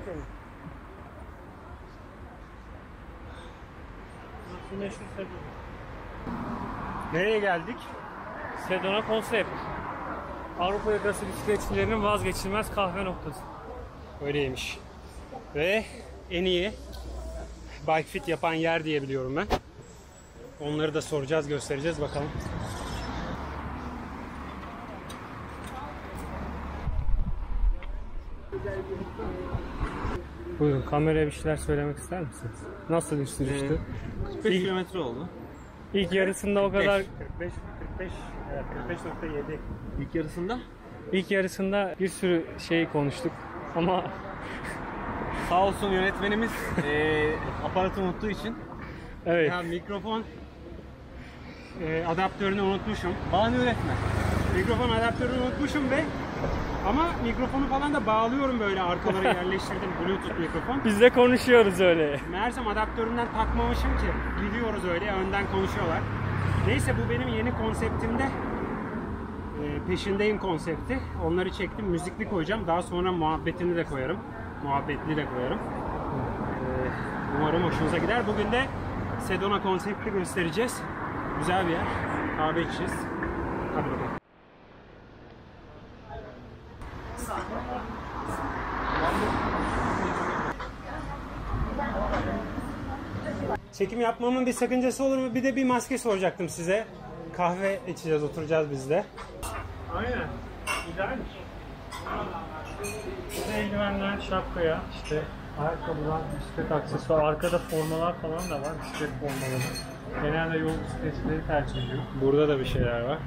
seni. Nereye geldik? Sedona Konsept. Avrupa yakası bisikletçilerinin vazgeçilmez kahve noktası. Öyleymiş. Ve en iyi bike fit yapan yer diye biliyorum ben. Onları da soracağız, göstereceğiz bakalım. Buyurun, kameraya bir şeyler söylemek ister misiniz? Nasıl bir sürüştü? 45 kilometre oldu. İlk yarısında o kadar... 45, 45.7. İlk yarısında? İlk yarısında bir sürü şey konuştuk ama... Sağ olsun yönetmenimiz aparatı unuttuğu için. Evet. Ya mikrofon Adaptörünü unutmuşum. bahane üretme. Mikrofon adaptörünü unutmuşum ve ama mikrofonu falan da bağlıyorum böyle arkalara yerleştirdim Bluetooth mikrofon. Biz de konuşuyoruz öyle. Meğersem adaptöründen takmamışım ki gidiyoruz öyle önden konuşuyorlar. Neyse bu benim yeni konseptimde peşindeyim konsepti. Onları çektim, müzikli koyacağım. Daha sonra muhabbetini de koyarım. Muhabbetli de koyarım. Umarım hoşunuza gider. Bugün de Sedona konsepti göstereceğiz. Güzel bir yer. Kahve içeceğiz. Hadi bakalım. Çekim yapmamın bir sakıncası olur mu? Bir de bir maske soracaktım size. Kahve içeceğiz, oturacağız biz de. Aynen. Güzelmiş. Eldivenler, şapkaya, işte ayakkabılar, bisiklet aksesuar, arkada formalar falan da var, bisiklet formaları. Genelde yol bisikletçileri tercih ediyor. Burada da bir şeyler var.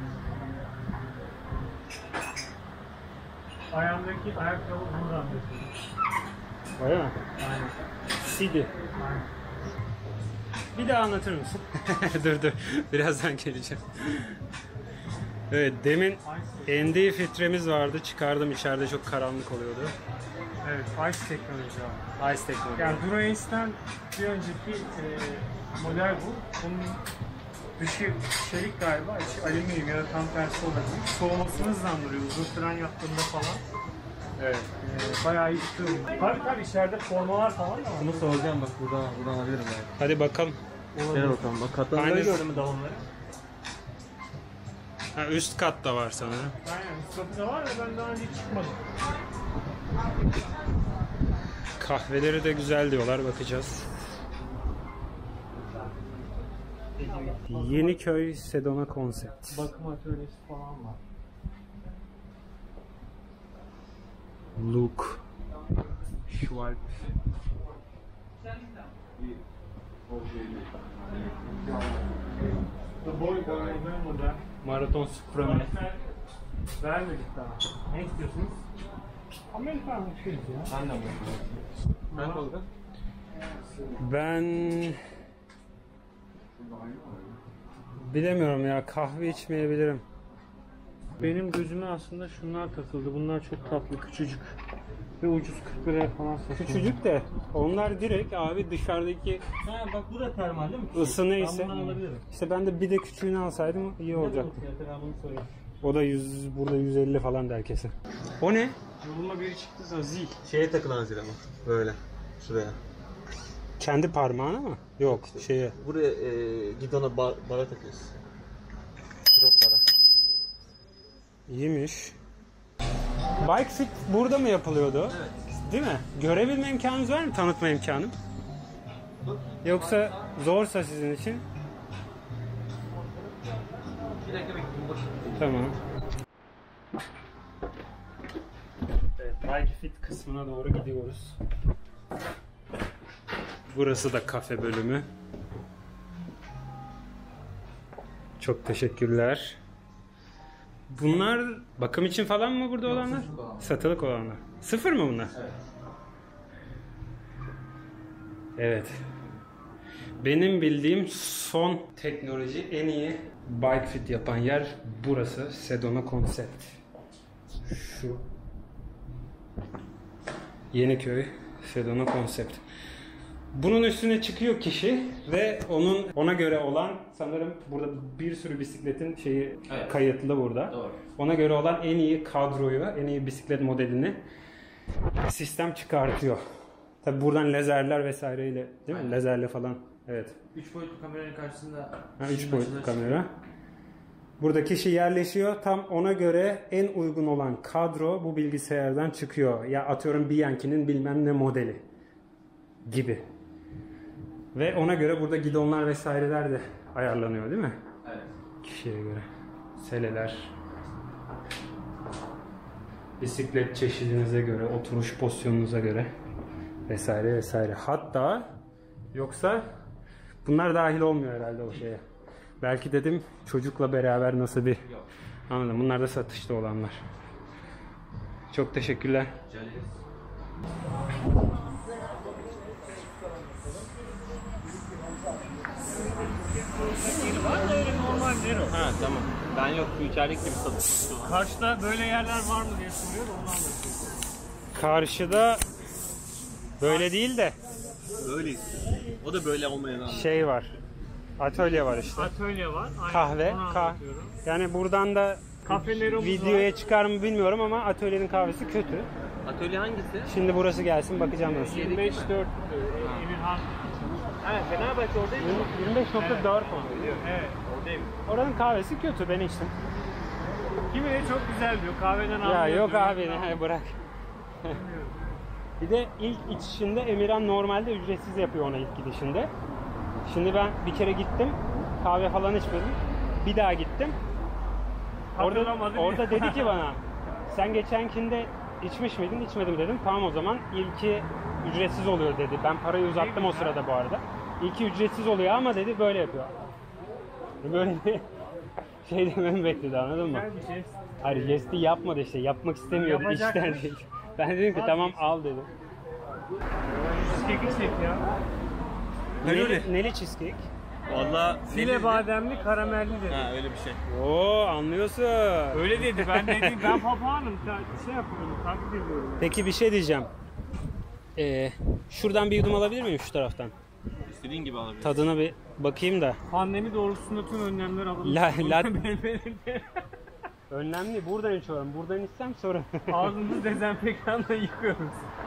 Ayağımdaki ayakkabı buradan mesela. Öyle mi? Aynen. Sidi. Aynen. Bir daha anlatır mısın? dur. Birazdan geleceğim. Evet, demin ND filtremiz vardı. Çıkardım, içeride çok karanlık oluyordu. Evet, Ice teknoloji abi. Ice teknoloji. Yani Dura-Ace'den bir önceki model bu. Bunun dışı çelik galiba, içi alüminyum ya da tam tersi olabilir. Soğumasını hızlandırıyor uzun fren yaptığında falan. Evet. Bayağı iyi tutuyor. Tabii içeride formalar falan da var. Bunu soracağım bak buradan alabilirim yani. Hadi bakalım. Gel bakalım bak katlanmayı gördün mü dalonları? Ha, üst kat da var sanırım. Aynen üst katı da var da ben daha önce çıkmadım. Kahveleri de güzel diyorlar, bakacağız. Yeniköy Sedona Konsept. Bakım atölyesi falan var. Luke Schwalb. The Boy model. Maraton Supreme. Vermedik daha. Ne istiyorsunuz? Amerikan müşteriyiz ya. Ben de mi? Ben Tolga. Ben bilemiyorum ya, kahve içmeyebilirim. Benim gözüme aslında şunlar takıldı. Bunlar çok tatlı, küçücük. Ve ucuz 40 liraya falan satılıyor. Küçücük de onlar direkt abi dışarıdaki Ha bak bu da termal değil mi? ısı neyse. Ben bunu alabilirim. İşte ben de bir de küçüğünü alsaydım iyi olacaktı. Ben bunu söyleyeyim. O da 100, burada 150 falan der kesin. O ne? Yoluma biri çıktı zil. Şeye takılan zil ama. Böyle. Şuraya. Kendi parmağına mı? Yok şeye. Buraya gidona bara takıyorsun. Drop bara. İyiymiş. Bike fit burada mı yapılıyordu? Evet. Değil mi? Görebilme imkanınız var mı? Tanıtma imkanım. Yoksa zorsa sizin için? Bir dakika bekleyin boş. Tamam. Evet, Bike fit kısmına doğru gidiyoruz. Burası da kafe bölümü. Çok teşekkürler. Bunlar bakım için falan mı burada olanlar? Satılık olanlar. Sıfır mı bunlar? Evet. Evet. Benim bildiğim son teknoloji, en iyi bike fit yapan yer burası. Sedona Konsept. Şu. Yeniköy Sedona Konsept. Bunun üstüne çıkıyor kişi ve ona göre olan, sanırım burada bir sürü bisikletin şeyi evet, kayıtlı burada. Doğru. Ona göre olan en iyi kadroyu, en iyi bisiklet modelini sistem çıkartıyor. Tabi buradan lazerler vesaireyle değil mi? Aynen. Lazerle falan. Evet. 3 boyutlu kameranın karşısında. 3 boyutlu kamera. Burada kişi yerleşiyor. Tam ona göre en uygun olan kadro bu bilgisayardan çıkıyor. Ya atıyorum Bianchi'nin bilmem ne modeli gibi. Ve ona göre burada gidonlar vesaireler de ayarlanıyor değil mi? Evet. Kişiye göre. Seleler. Bisiklet çeşidinize göre, oturuş pozisyonunuza göre vesaire vesaire. Hatta yoksa bunlar dahil olmuyor herhalde o şeye. Belki dedim çocukla beraber nasıl bir... Yok. Anladım. Bunlar da satışta olanlar. Çok teşekkürler. Öyle normal Nero. Ha tamam. Ben yok bu içerik gibi satışım. Karşıda böyle yerler var mı diye soruyor da onu anlatıyor. Karşıda böyle değil de Böyle. O da böyle olmayan anlamda. şey var. Atölye var işte. Atölye var. Aynen, Kahve. onu anlatıyorum. Yani buradan da Kafelerimiz videoya var. çıkar mı bilmiyorum ama atölyenin kahvesi kötü. Atölye hangisi? Şimdi burası gelsin bakacağım nasıl. 25-4 Emirhan. Ha Fenerbahçe oradaydı mı? 25.4 mu? Evet. Oradayım. Oranın kahvesi kötü, ben içtim. Kimi de çok güzel diyor. Kahveden Ya anlıyor yok diyor. abi ne bırak. Bir de ilk içişinde Emirhan normalde ücretsiz yapıyor ona ilk gidişinde. Şimdi ben bir kere gittim, kahve falan içmedim. Bir daha gittim. Hatırlamadı diye. Orada dedi ki bana, sen geçenkinde içmiş miydin? İçmedim dedim. Tamam o zaman ilki ücretsiz oluyor dedi. Ben parayı uzattım o sırada bu arada. İlki ücretsiz oluyor ama dedi böyle yapıyor. Böyle bir şey dememi bekledi, anladın mı? Güzel bir şey. Hayır, jesti yapmadı işte, yapmak istemiyordu Yapacakmış. içten değil. Ben dedim ki tamam al dedim. Cheesecake çek ya. Neli cheesecake? Valla File bademli karamelli dedi. Ha öyle bir şey. Oo anlıyorsun. Öyle dedi. Ben dedim ben papağanım. Şey yapıyorum. Taklit ediyorum. Peki bir şey diyeceğim. Şuradan bir yudum alabilir miyim şu taraftan? İstediğin gibi alabilirsin. Tadına bir bakayım da. Pandemi doğrultusunda tüm önlemler alınmış. Önemli, buradan içiyorum. Buradan içsem sorun. Ağzımızı dezenfektanla yıkıyoruz.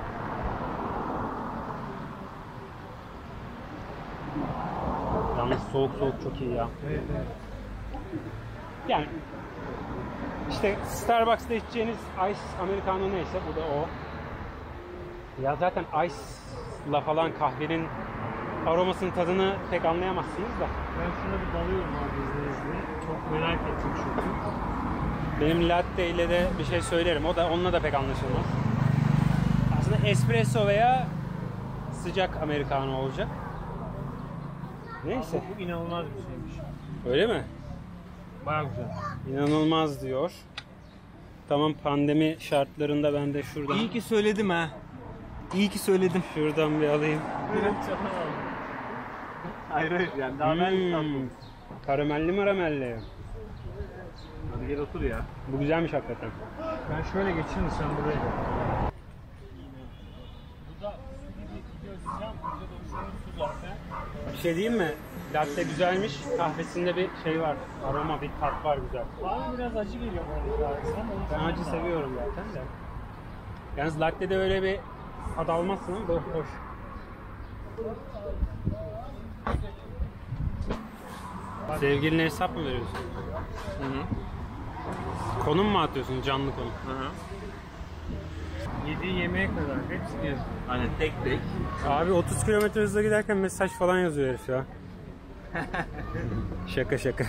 Yalnız soğuk soğuk çok iyi ya. Evet, evet. Yani işte Starbucks'ta içeceğiniz Ice Americano neyse bu da o. Ya zaten Ice'la falan kahvenin aromasının tadını pek anlayamazsınız da. Ben şuna bir dalıyorum abi izninizle. Çok merak ettim çünkü. Benim latte ile de bir şey söylerim. O da onunla da pek anlaşılmaz. Aslında espresso veya sıcak americano olacak. Neyse. Bu inanılmaz bir şeymiş. Öyle mi? Bayağı güzel. İnanılmaz diyor. Tamam, pandemi şartlarında ben de şuradan İyi ki söyledim ha. İyi ki söyledim. şuradan bir alayım. Biraz çatal aldım. Hayır yani daha Karamelli maramelli. Hadi gel otur ya. Bu güzelmiş hakikaten. Ben şöyle geçeyim sen buraya gel. Bu da gözleyeceğim. Burada da su zaten. Bir şey diyeyim mi? Latte güzelmiş. Kahvesinde bir şey var. Aroma, bir tat var güzel. Bana biraz acı geliyor bana kahvesi ama onu Ben acı seviyorum zaten de. Yalnız latte'de öyle bir tat almazsın ama hoş. Sevgiline hesap mı veriyorsun? Hı hı. Konum mu atıyorsun, canlı konum? Hı hı. yediği yemeğe kadar hepsini yazıyor. Hani tek tek. Abi 30 km hızla giderken mesaj falan yazıyor herif ya. Şaka şaka.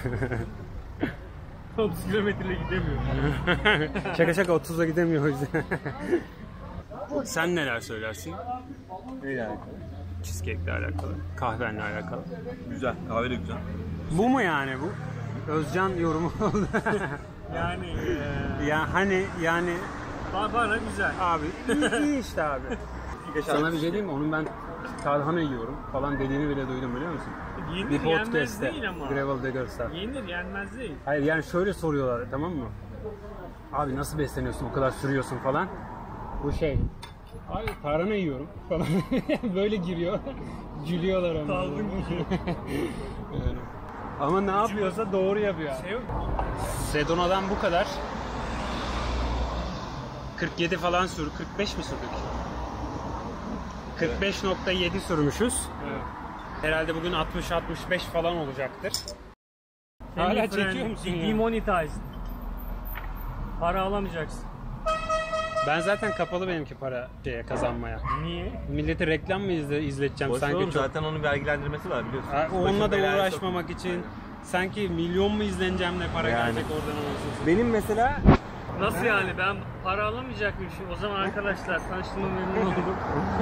30 kilometre gidemiyor. Şaka şaka 30'a gidemiyor o yüzden. Sen neler söylersin? Neyle alakalı? Cheesecake'le alakalı, kahvenle alakalı. Güzel. Kahve de güzel. Bu mu yani bu? Özcan yorumu oldu. Yani Ya hani yani bana güzel. abi iyi işte abi. Sana bir şey diyeyim mi? Onun ben tarhana yiyorum falan dediğini bile duydum, biliyor musun? Yenir Bir yenmez podcast'te değil ama. Gravel Diggers'ta. Yenir yenmez değil. Hayır yani şöyle soruyorlar, tamam mı? Abi nasıl besleniyorsun, bu kadar sürüyorsun falan. Bu şey, abi tarhana yiyorum falan. Böyle giriyor. Gülüyorlar ama. Dalgın Yani. Ama ne yapıyorsa doğru yapıyor. Şey yok. Sedona'dan bu kadar. 47 falan 45 mi sürdük? 45.7 sürmüşüz. Evet. Herhalde bugün 60-65 falan olacaktır. Hala çekiyor musun ya? Demonetized. Para alamayacaksın. Ben zaten kapalı benimki para kazanmaya. Niye? Milleti reklam mı izleteceğim Boş sanki oğlum, çok. zaten onun vergilendirmesi var biliyorsun. Onunla da Başın belaya uğraşmamak için sanki milyon mu izleneceğim ne para Yani. gelecek oradan olsun. Benim mesela Nasıl yani? Ben para alamayacakmışım. O zaman arkadaşlar tanıştığıma memnun oldum.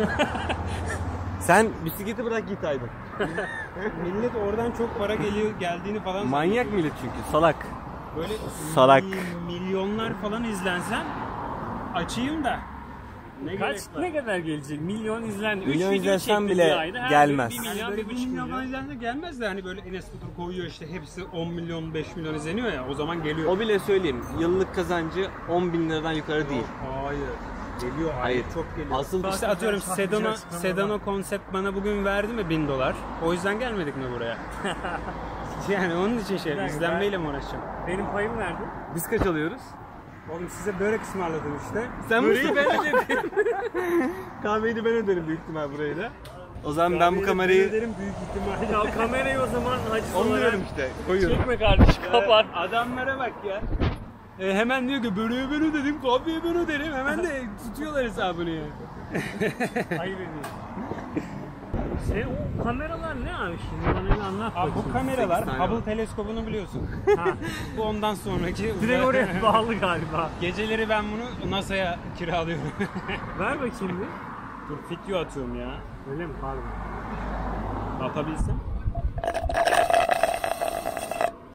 sen bisikleti bırak git Aydın. Millet oradan çok para geldiğini falan Manyak millet çünkü salak. böyle Salak. Milyonlar falan izlensem açayım da. Ne Kaç gerek var? ne kadar gelecek? Milyon izlendi. Milyon 3 video izlensen çekti bile bir ayda. Her gelmez. biri 1 Yani milyon, böyle 1,5 1 milyon falan milyon. izlense gelmez de hani böyle Enes Batur koyuyor işte hepsi 10 milyon 5 milyon izleniyor ya o zaman geliyor. O bile söyleyeyim yıllık kazancı 10.000 liradan yukarı değil. Hayır. Geliyor Hayır. Çok geliyor. Asıl İşte atıyorum Saklayacak, Sedano konsept bana bugün verdi mi $1000? O yüzden gelmedik mi buraya? Yani onun için dakika. izlenmeyle mi uğraşacağım? Benim payım nerede? biz kaç alıyoruz? Oğlum size börek ısmarladım işte. Sen böreği ben ödedim. Kahveyi de ben öderim büyük ihtimal burayı da. O zaman ben bu kamerayı Öderim büyük ihtimalle. Ya kamerayı o zaman hacı 10 olarak diyorum işte koyuyorum. çekme kardeşim kapat. Adamlara bak ya. Hemen diyor ki böreği ben ödedim, kahveyi ben öderim. Hemen de tutuyorlar hesabını ya. Hayır ediyorsun. Sen o kameralar ne abi şimdi bana bir anlat Abi bu bakayım. kameralar 8 tane Hubble var. teleskobunu biliyorsun. Ha, Bu ondan sonraki direkt oraya bağlı galiba. Geceleri ben bunu NASA'ya kiralıyorum. Ver bakayım bir. Dur video atıyorum ya. Öyle mi? Pardon. Atabilsem.